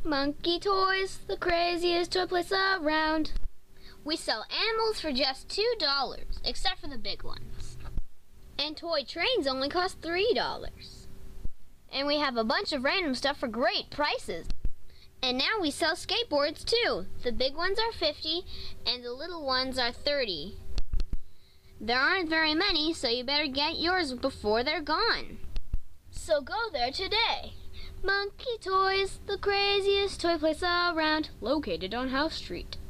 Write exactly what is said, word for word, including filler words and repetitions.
Monkey Toys, the craziest toy place around. We sell animals for just two dollars, except for the big ones. And toy trains only cost three dollars. And we have a bunch of random stuff for great prices. And now we sell skateboards too. The big ones are fifty and the little ones are thirty. There aren't very many, so you better get yours before they're gone. So go there today. Monkey Toys, the craziest toy place around, located on House Street.